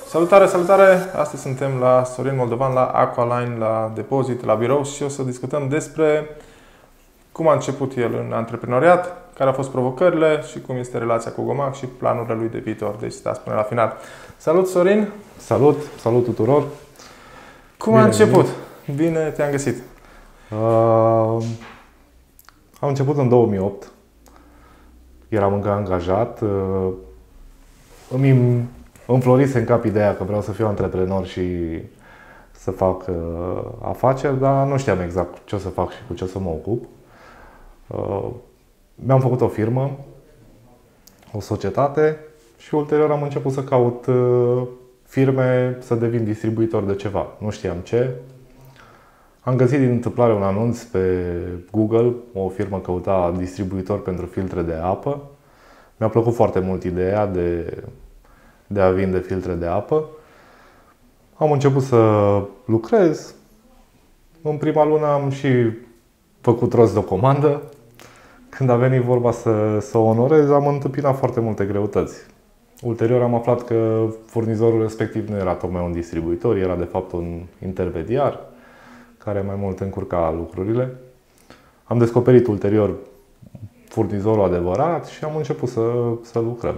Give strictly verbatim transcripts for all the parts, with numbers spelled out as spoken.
Salutare, salutare! Astăzi suntem la Sorin Moldovan, la Aqualine, la depozit, la birou și o să discutăm despre cum a început el în antreprenoriat, care au fost provocările și cum este relația cu Gomag și planurile lui de viitor. Deci stați până la final. Salut, Sorin! Salut! Salut tuturor! Cum bine, a început? Bine, bine te-am găsit! Uh, am început în două mii opt. Eram încă angajat. Uh, îmi înflorise în cap ideea că vreau să fiu antreprenor și să fac uh, afaceri, dar nu știam exact ce o să fac și cu ce o să mă ocup. Uh, mi-am făcut o firmă, o societate și ulterior am început să caut uh, firme să devin distribuitor de ceva. Nu știam ce. Am găsit din întâmplare un anunț pe Google, o firmă căuta distribuitor pentru filtre de apă. Mi-a plăcut foarte mult ideea de, de a vinde filtre de apă. Am început să lucrez. În prima lună am și făcut rost de o comandă. Când a venit vorba să, să o onorez, am întâmpinat foarte multe greutăți. Ulterior am aflat că furnizorul respectiv nu era tocmai un distribuitor, era de fapt un intermediar care mai mult încurca lucrurile. Am descoperit ulterior furnizorul adevărat și am început să, să lucrăm.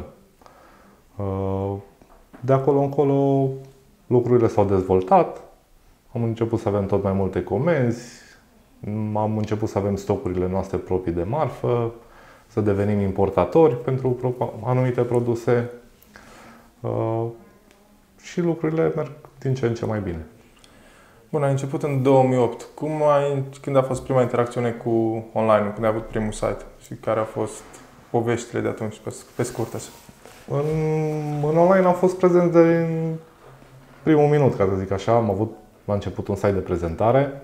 De acolo încolo lucrurile s-au dezvoltat, am început să avem tot mai multe comenzi, am început să avem stocurile noastre proprii de marfă, să devenim importatori pentru anumite produse și lucrurile merg din ce în ce mai bine. Bun, ai început în două mii opt. Cum ai, când a fost prima interacțiune cu online-ul, când ai avut primul site și care au fost poveștile de atunci, pe, pe scurt așa? În, în online am fost prezent de primul minut, ca să zic așa. Am avut la început un site de prezentare.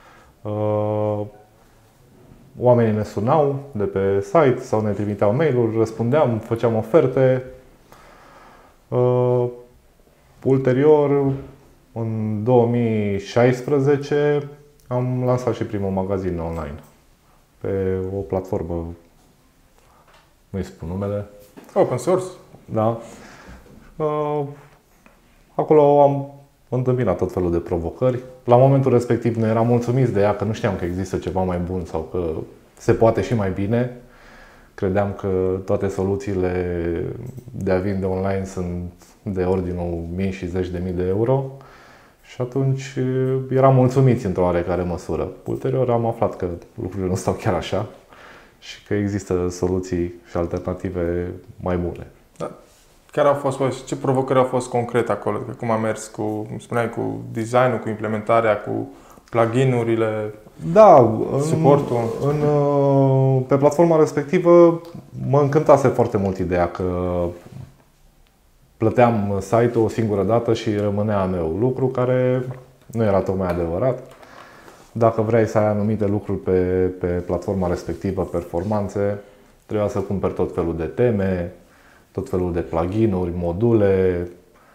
Oamenii ne sunau de pe site sau ne trimiteau mail-uri, răspundeam, făceam oferte. Ulterior, în două mii șaisprezece am lansat și primul magazin online pe o platformă, nu-i spun numele. Open source? Da. Acolo am întâmpinat tot felul de provocări. La momentul respectiv nu eram mulțumiți de ea, că nu știam că există ceva mai bun sau că se poate și mai bine. Credeam că toate soluțiile de a vinde online sunt de ordinul mii și zeci de mii de euro. Și atunci eram mulțumiți într-o oarecare măsură. Ulterior am aflat că lucrurile nu stau chiar așa și că există soluții și alternative mai bune. Da. Care au fost, ce provocări au fost concrete acolo? Cum a mers cu, spuneai, cu design-ul, cu implementarea, cu plugin-urile, da, suportul? În, în, pe platforma respectivă mă încântase foarte mult ideea că plăteam site-ul o singură dată și rămânea a meu, lucru care nu era tocmai adevărat. Dacă vrei să ai anumite lucruri pe, pe platforma respectivă, performanțe, trebuia să cumperi tot felul de teme, tot felul de plugin-uri, module,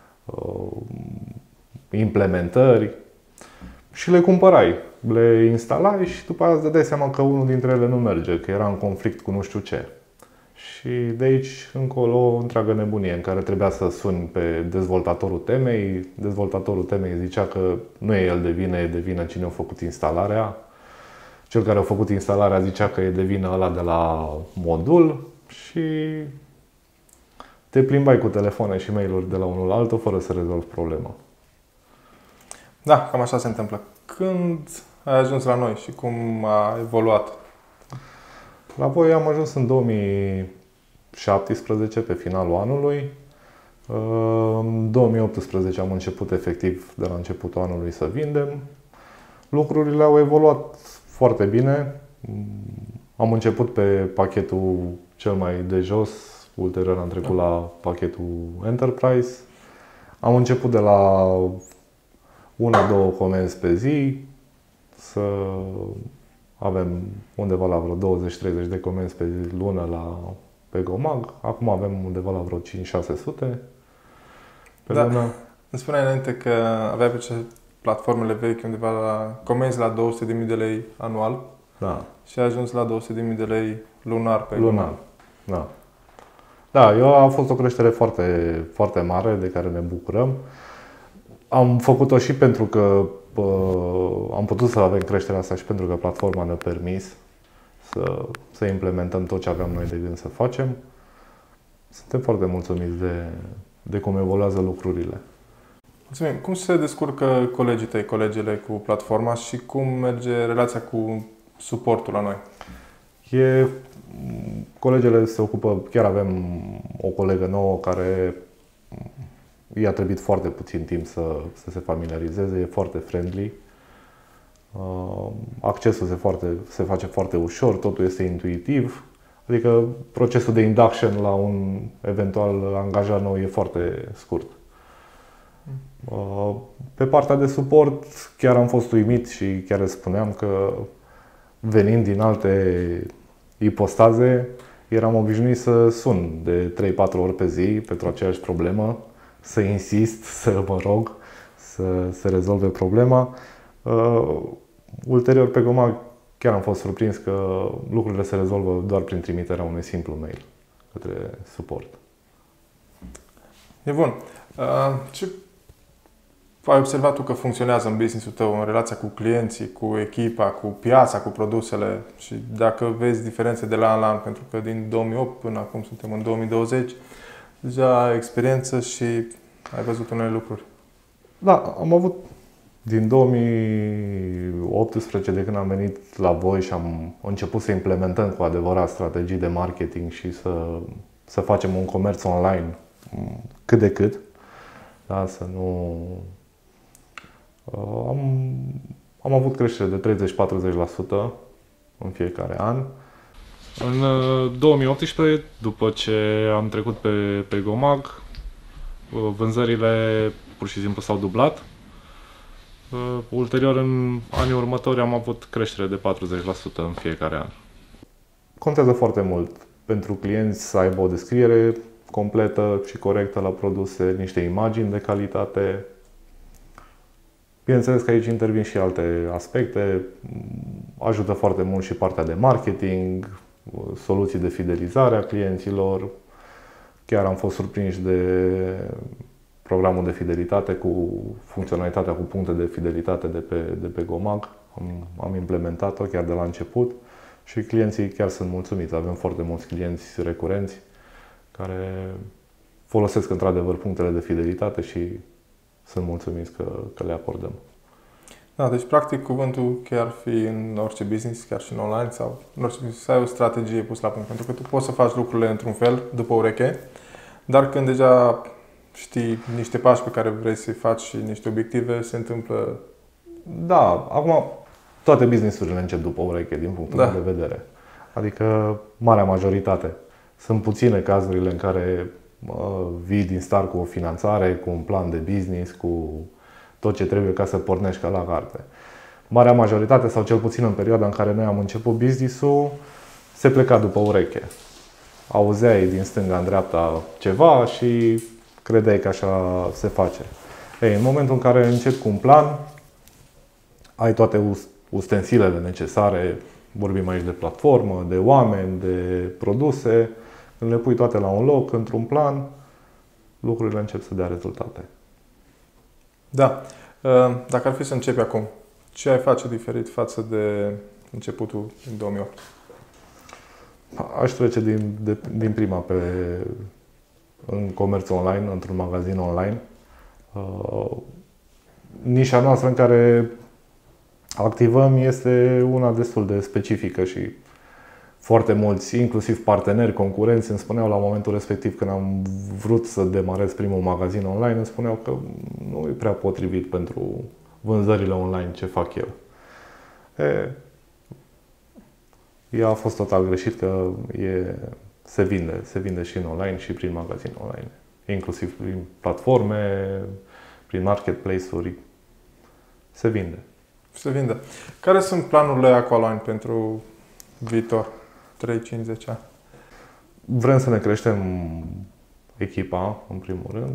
implementări și le cumpărai, le instalai și după aceea îți dădeai seama că unul dintre ele nu merge, că era în conflict cu nu știu ce. Și de aici încolo o întreagă nebunie în care trebuia să suni pe dezvoltatorul temei. Dezvoltatorul temei zicea că nu e el de vină, e de vină cine a făcut instalarea. Cel care a făcut instalarea zicea că e de vină ăla de la modul și te plimbai cu telefoane și mail-uri de la unul la altul fără să rezolvi problema. Da, cam așa se întâmplă. Când ai ajuns la noi și cum a evoluat? La voi am ajuns în două mii șaptesprezece, pe finalul anului. În două mii optsprezece am început efectiv de la începutul anului să vindem. Lucrurile au evoluat foarte bine. Am început pe pachetul cel mai de jos, ulterior am trecut la pachetul Enterprise. Am început de la una, două comenzi pe zi, să avem undeva la vreo douăzeci treizeci de comenzi pe lună la, pe Gomag. Acum avem undeva la vreo cinci șase sute pe da. lună. Îmi spuneai înainte că aveai pe platformele vechi undeva la comenzi la două sute de mii de lei anual. Da. Și ai ajuns la două sute de mii de lei lunar pe lunar. Da. Da, eu a fost o creștere foarte, foarte mare de care ne bucurăm. Am făcut-o și pentru că uh, am putut să avem creșterea asta și pentru că platforma ne-a permis să, să implementăm tot ce aveam noi de gând să facem. Suntem foarte mulțumiți de, de cum evoluează lucrurile. Mulțumim. Cum se descurcă colegii tăi, colegele cu platforma și cum merge relația cu suportul la noi? E, colegele se ocupă, chiar avem o colegă nouă care i-a trebuit foarte puțin timp să, să se familiarizeze, e foarte friendly. Accesul se, foarte, se face foarte ușor, totul este intuitiv. Adică procesul de induction la un eventual angajat nou e foarte scurt. Pe partea de suport chiar am fost uimit și chiar îți spuneam că venind din alte ipostaze, eram obișnuit să sun de trei patru ori pe zi pentru aceeași problemă, să insist, să mă rog să se rezolve problema. Uh, ulterior pe Gomag chiar am fost surprins că lucrurile se rezolvă doar prin trimiterea unui simplu mail către suport. E bun. Uh, ce ai observat tu că funcționează în business-ul tău, în relația cu clienții, cu echipa, cu piața, cu produsele și dacă vezi diferențe de la an la an, pentru că din două mii opt până acum suntem în două mii douăzeci, deja ai experiență și ai văzut unele lucruri. Da, am avut din două mii optsprezece, de când am venit la voi și am început să implementăm cu adevărat strategii de marketing și să, să facem un comerț online cât de cât, da, să nu... Am, am avut creștere de treizeci-patruzeci la sută în fiecare an. În două mii optsprezece, după ce am trecut pe, pe Gomag, vânzările pur și simplu s-au dublat. Ulterior, în anii următori, am avut creștere de patruzeci la sută în fiecare an. Contează foarte mult pentru clienți să aibă o descriere completă și corectă la produse, niște imagini de calitate. Bineînțeles că aici intervin și alte aspecte. Ajută foarte mult și partea de marketing, soluții de fidelizare a clienților. Chiar am fost surprinși de programul de fidelitate cu funcționalitatea cu puncte de fidelitate de pe, de pe Gomag. Am, am implementat-o chiar de la început și clienții chiar sunt mulțumiți. Avem foarte mulți clienți recurenți care folosesc într-adevăr punctele de fidelitate și sunt mulțumiți că, că le acordăm. Da, deci practic cuvântul chiar ar fi în orice business, chiar și în online sau în orice business, să ai o strategie pusă la punct. Pentru că tu poți să faci lucrurile într-un fel, după ureche, dar când deja știi niște pași pe care vrei să-i faci și niște obiective, se întâmplă... Da, acum toate businessurile încep după ureche, din punctul da. meu de vedere. Adică marea majoritate. Sunt puține cazurile în care uh, vii din start cu o finanțare, cu un plan de business, cu tot ce trebuie ca să pornești ca la carte. Marea majoritate, sau cel puțin în perioada în care noi am început business-ul, se pleca după ureche. Auzeai din stânga în dreapta ceva și credeai că așa se face. Ei, în momentul în care începi cu un plan, ai toate ustensilele necesare, vorbim aici de platformă, de oameni, de produse, când le pui toate la un loc, într-un plan, lucrurile încep să dea rezultate. Da. Dacă ar fi să începi acum, ce ai face diferit față de începutul din două mii opt? Aș trece din, de, din prima pe, în comerț online, într-un magazin online. Uh, nișa noastră în care activăm este una destul de specifică și foarte mulți, inclusiv parteneri, concurenți, îmi spuneau la momentul respectiv când am vrut să demarez primul magazin online, îmi spuneau că nu e prea potrivit pentru vânzările online ce fac eu. E, ea a fost total greșit că e, se vinde, se vinde și în online și prin magazin online, inclusiv prin platforme, prin marketplace-uri, se vinde. Se vinde. Care sunt planurile Aqualine pentru viitor? trei, cinci, zece ani? Vrem să ne creștem echipa, în primul rând.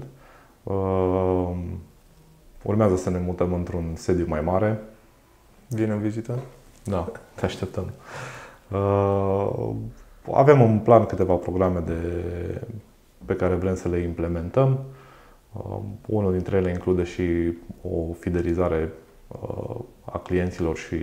Urmează să ne mutăm într-un sediu mai mare. Vine în vizită? Da, te așteptăm. Avem în plan câteva programe de pe care vrem să le implementăm. Unul dintre ele include și o fidelizare a clienților și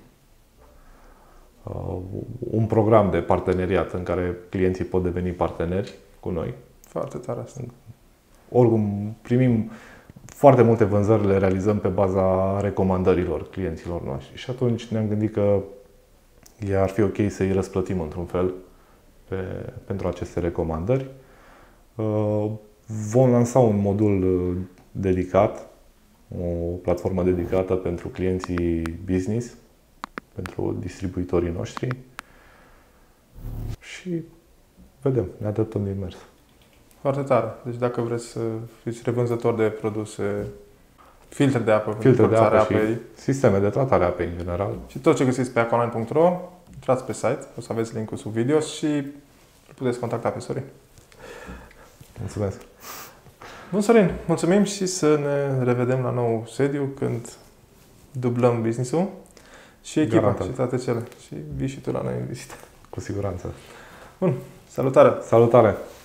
un program de parteneriat în care clienții pot deveni parteneri cu noi. Foarte tare asta. Oricum, primim foarte multe vânzări, le realizăm pe baza recomandărilor clienților noștri. Și atunci ne-am gândit că ar fi ok să îi răsplătim într-un fel pe, pentru aceste recomandări. Vom lansa un modul dedicat, o platformă dedicată pentru clienții business, pentru distribuitorii noștri și vedem, ne adaptăm din mers. Foarte tare. Deci dacă vreți să fiți revânzători de produse, filtre de apă, filtre de apă apei, și sisteme de tratare a apei în general. Și tot ce găsiți pe aqualine punct ro, intrați pe site, o să aveți link-ul sub video și îl puteți contacta pe Sorin. Mulțumesc! Bun, Sorin, mulțumim și să ne revedem la nou sediu când dublăm business-ul și echipa Garantat. și toate cele. Și vii și tu la noi în vizită. Cu siguranță. Bun, salutare! Salutare!